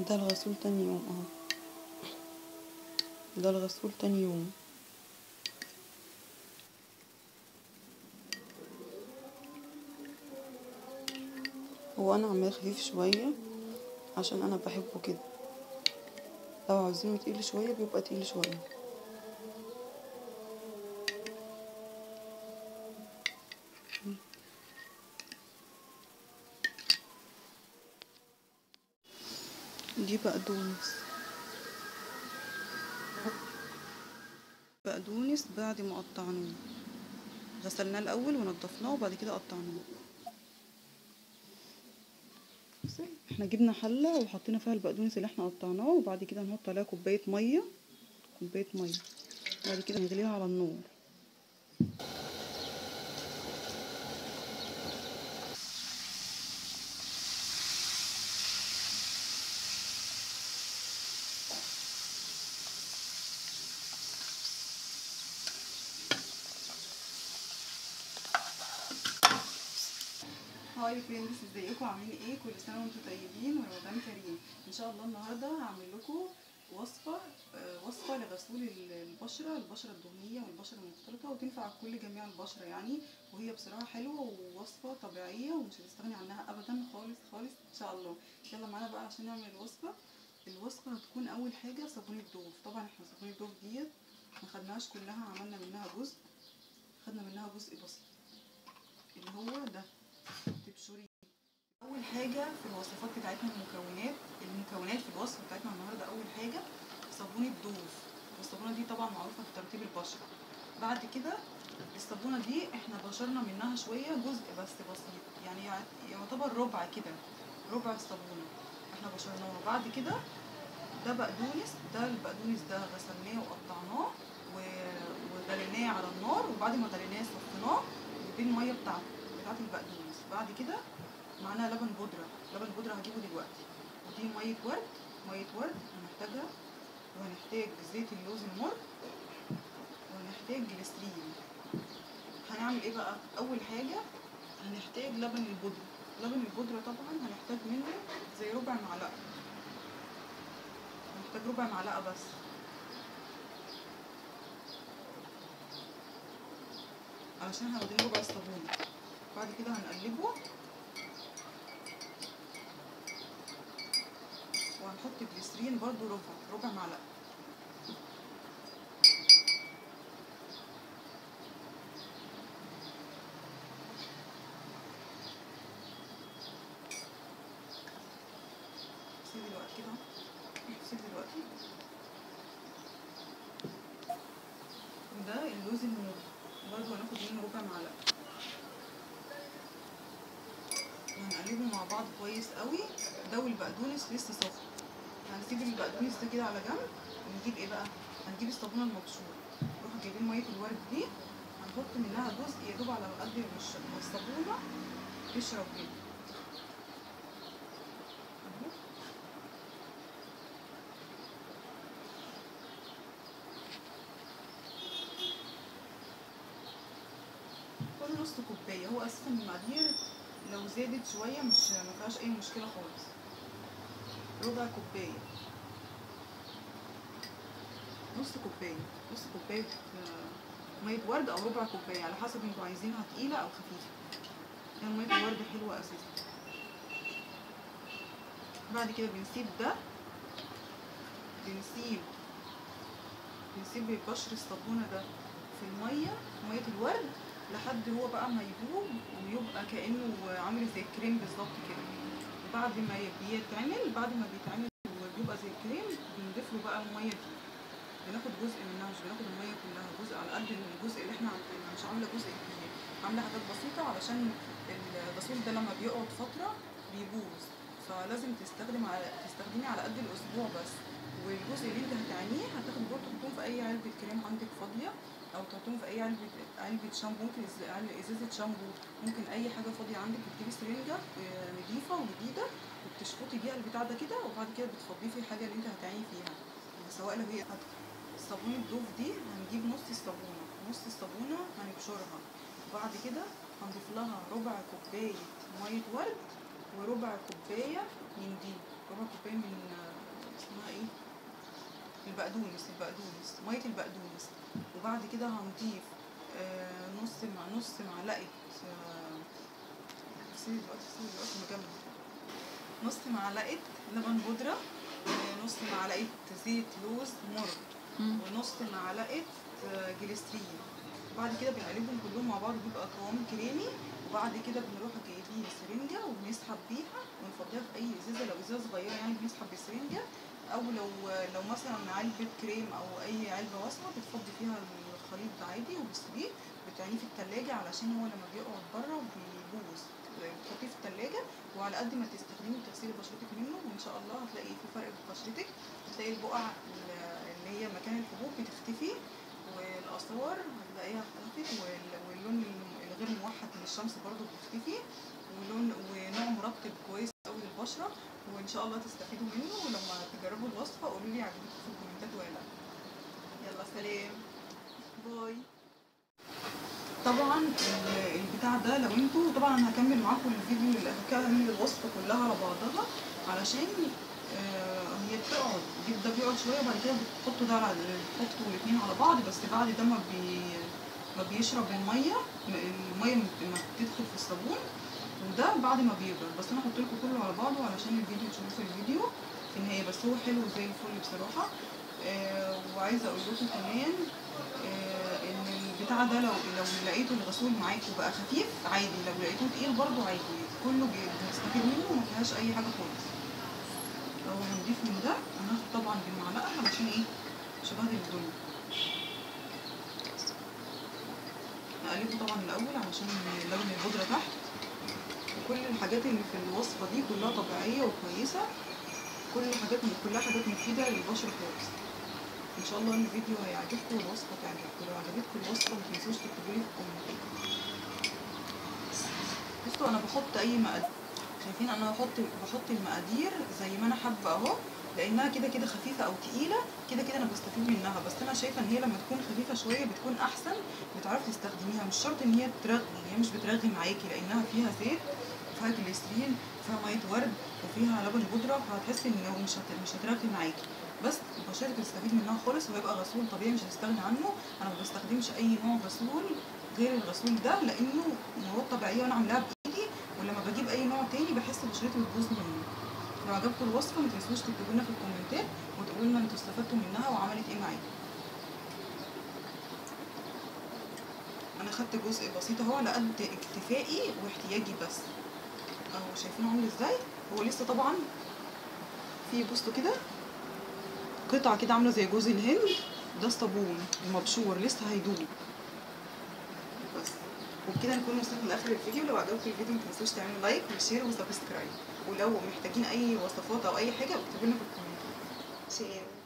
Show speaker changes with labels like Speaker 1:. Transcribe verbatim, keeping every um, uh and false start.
Speaker 1: ده الغسول تاني يوم اهو، ده الغسول تاني يوم. هو انا عاملاه خفيف شويه عشان انا بحبه كده، لو عاوزينه تقيل شويه بيبقى تقيل شويه. دي بقدونس، بقدونس بعد ما قطعناه، غسلناه الاول ونضفناه وبعد كده قطعناه. احنا جبنا حله وحطينا فيها البقدونس اللي احنا قطعناه، وبعد كده نحط عليها كوبايه ميه، كوبايه ميه بعد كده نغليها على النار. هاي فريندز، ازيكم عاملين ايه؟ كل سنه وانتم طيبين ورمضان كريم. ان شاء الله النهارده هعمل لكم وصفه آه وصفه لغسول البشره، البشره الدهنيه والبشره المختلطه، وتنفع كل جميع البشره يعني. وهي بصراحه حلوه ووصفه طبيعيه ومش هتستغني عنها ابدا خالص خالص ان شاء الله. يلا معانا بقى عشان نعمل الوصفه. الوصفه هتكون اول حاجه صابون الدوف. طبعا احنا صابون الدوف ديت ما خدناهاش كلها، عملنا منها جزء، خدنا منها جزء بسيط اللي هو ده. تبشري اول حاجه في الوصفات بتاعتنا المكونات المكونات في الوصفه بتاعتنا النهارده. اول حاجه صابون الدوف، والصابونه دي طبعا معروفه في ترطيب البشره. بعد كده الصابونه دي احنا بشرنا منها شويه، جزء بس بسيط يعني، يعتبر ربع كده، ربع الصابونه احنا بشرناه. بعد كده ده بقدونس، ده البقدونس ده غسلناه وقطعناه وغليناه على النار، وبعد ما غليناه صفيناه ودي الميه بتاعته بتاعت البقدونس. بعد كده معانا لبن بودره، لبن بودره هجيبه دلوقتي. ودي ميه ورد، ميه ورد هنحتاجها، وهنحتاج زيت اللوز المر، وهنحتاج جليسرين. هنعمل ايه بقى؟ اول حاجه هنحتاج لبن البودره. لبن البودره طبعا هنحتاج منه زي ربع معلقه، هنحتاج ربع معلقه بس. علشان هنوديه ربع الصابون. بعد كده هنقلبه وهنحط جليسرين برضو ربع ربع معلقه. سيب دلوقتي كده، سيب دلوقتي. وده اللوز المر برضو هناخد منه ربع معلقه، وهنقلبه مع بعض كويس قوي. ده والبقدونس لسه سخن، هنسيب البقدونس ده كده على جنب. ونجيب ايه بقى؟ هنجيب الصابونه المبشوره، نروح جايبين ميه الورد دي، هنحط منها جزء يا دوب على قد الصابونه تشرب كده اهو. كل نص كوبايه، هو اساسا المقادير لو زادت شويه مش ما فيهاش اي مشكله خالص. ربع كوبايه، نص كوبايه، نص كوبايه ميه ورد او ربع كوبايه على حسب انتوا عايزينها تقيله او خفيفه. يعني ميه الورد حلوه اساسا. بعد كده بنسيب ده، بنسيب بنسيب بشر الصابونه ده في الميه، ميه الورد، لحد هو بقى ما يدوب ويبقى كانه عامل زي الكريم بالظبط كده. وبعد ما بيتعمل بعد ما بيتعمل وبيبقى زي الكريم، بنضيف له بقى الميه دي. بناخد جزء منها، مش بناخد الميه كلها، جزء على قد الجزء اللي احنا عاملينه. مش عامله جزء كبير، عامله حاجات بسيطه علشان الغسول ده لما بيقعد فتره بيبوظ، فلازم تستخدم على تستخدمي على قد الاسبوع بس. والجزء اللي انت هتعينيه هتاخد برضه تحطهم في اي علبه كريم عندك فاضيه، او تحطهم في اي علبه علبه شامبو، ممكن ازازه شامبو، ممكن اي حاجه فاضيه عندك. بتجيبي سرنجه نضيفه وجديده وبتشفطي بيها البتاع ده كده، وبعد كده بتفضيه في الحاجه اللي انت هتعيني فيها، سواء لو هي صابون الدوف دي. هنجيب نص الصابونه، نص الصابونه هنبشرها، وبعد كده هنضيف لها ربع كوبايه ميه ورد وربع كوبايه من دي، ربع كوبايه من البقدونس البقدونس ميه البقدونس. وبعد كده هنضيف آه نص مع نص معلقه آه سيبي دلوقتي سيبي دلوقتي مجمع نص معلقه لبن بودره، ونص معلقه زيت لوز مر، ونص معلقه آه جليسرين. وبعد كده بنقلبهم كلهم مع بعض بيبقى قوام كريمي. وبعد كده بنروح جايبين سرنجه وبنسحب بيها ونفضيها في اي ازازه، لو ازازه صغيره يعني بنسحب بالسرنجه، او لو لو مثلا علبه كريم او اي علبه واسعه بتفضي فيها الخليط ده عادي وبتسيبيه بتعينيه في التلاجة علشان هو لما بيقعد بره بيبوظ. بتحطيه في التلاجة وعلى قد ما تستخدمي وتغسلي بشرتك منه وان شاء الله هتلاقي في فرق في بشرتك، هتلاقي البقع اللي هي مكان الحبوب بتختفي، والاثار هتلاقيها اختفت، واللون الغير موحد من الشمس برضو بيختفي، ولون ونوع مرطب كويس قوي للبشره، وان شاء الله تستفيدوا منه. ولما تجربوا الوصفه قولوا لي عجبتكم في الكومنتات ولا لا. يلا سلام باي. طبعا البتاع ده لو انتوا طبعا انا هكمل معاكم الفيديو هكمل الوصفه كلها على بعضها علشان آه هي بتقعد ده بيقعد شويه وبعد كده بتحطوا ده على بتحطوا الاثنين على بعض، بس بعد ده ما بي ما بيشرب الميه الميه ما بتدخل في الصابون، وده بعد ما بيبرد. بس انا هحط لكم كله على بعضه علشان الفيديو تشوفوا الفيديو في النهايه، بس هو حلو زي الفل بصراحه. آه وعايزه اقول لكم كمان آه ان البتاع ده لو لو لقيتوا الغسول معاكم بقى خفيف عادي، لو لقيتوه تقيل برضو عادي، كله بنستفيد منه وما فيهاش اي حاجه خالص. لو هنضيف من ده هناخد طبعا بالمعلقه علشان ايه مش هبهدل الدنيا. هقلبه طبعا الاول علشان لون البودره تحت، وكل الحاجات اللي في الوصفه دي كلها طبيعيه وكويسه، كل الحاجات كلها حاجات مفيده للبشره خالص. ان شاء الله الفيديو هيعجبكم والوصفه تعجبكم. لو عجبتكم الوصفه ما تنسوش تكتبوا لي في الكومنتات. بصوا انا بحط اي مقادير، شايفين انا بحط بحط المقادير زي ما انا حابه اهو، لانها كده كده خفيفه او تقيله كده كده انا بستفيد منها، بس انا شايفه ان هي لما تكون خفيفه شويه بتكون احسن، بتعرفي تستخدميها. مش شرط ان هي ترغي، هي مش بترغي معاكي لانها فيها زيت وفيها جليسرين وفيها ميه ورد وفيها لبن بودره، فهتحسي ان مش هت... مش هترغي معاكي، بس بشرتك تستفيد منها خالص، وهيبقى غسول طبيعي مش هتستغني عنه. انا ما بستخدمش اي نوع غسول غير الغسول ده لانه مواد طبيعيه وانا عاملاها بايدي، ولما بجيب اي نوع تاني بحس بشرتي بتبوظ منه. لو عجبكم الوصفه ما تنسوش تكتبوا لنا في الكومنتات وتقولوا لنا انتوا استفدتوا منها وعملت ايه معاكم. انا خدت جزء بسيط اهو على قد اكتفائي واحتياجي بس اهو، شايفين عامل ازاي. هو لسه طبعا في بصوا كده قطعه كده عامله زي جوز الهند، ده الصابون المبشور لسه هيدوب بس. وبكده نكون وصلنا لاخر الفيديو. لو عجبكم الفيديو ما تنسوش تعملوا لايك وشير وسبسكرايب، ولو محتاجين اي وصفات او اي حاجه اكتبوا لنا في الكومنتات.